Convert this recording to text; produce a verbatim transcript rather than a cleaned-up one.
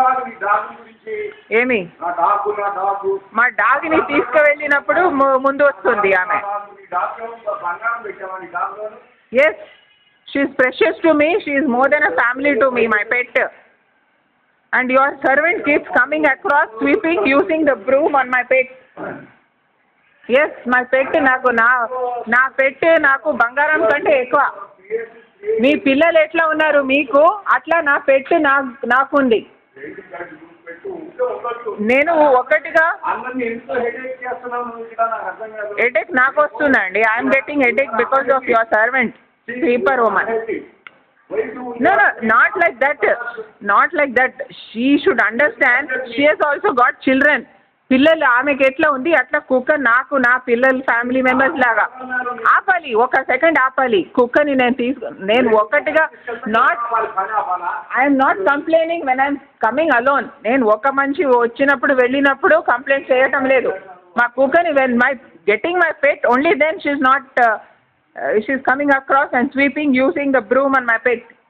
ఏమి మా డాగ్ని తీసుకువెళ్ళినప్పుడు ముందు వస్తుంది ఆమె. Yes, she is precious to me, she is more than a family to me, my pet. And your servant keeps coming across, sweeping, using the broom on my pet. Yes, my pet నాకు నా నా పెట్ నాకు బంగారం కంటే ఎక్కువ. మీ పిల్లలు ఎట్లా ఉన్నారు మీకు అట్లా నా పెట్ నా నాకుంది. నేను ఒకటిగా హెడేక్ నాకు వస్తుందండి. I'm getting headache because of your servant sweeper women. No, no, not like that. Not like that. She should understand. She has also got children. పిల్లలు ఆమెకి ఎట్లా ఉంది అట్లా కుక్క నాకు నా పిల్లలు ఫ్యామిలీ మెంబర్స్ లాగా. ఆపాలి, ఒక సెకండ్ ఆపాలి కుక్కని. నేను తీసుకు నేను ఒకటిగా not I'm not complaining when I'm coming alone. నేను ఒక మనిషి వచ్చినప్పుడు వెళ్ళినప్పుడు కంప్లైంట్ చేయటం లేదు. మా కుక్కని when my getting my pet only then she is not Uh, she's coming across and sweeping using the broom on my pet.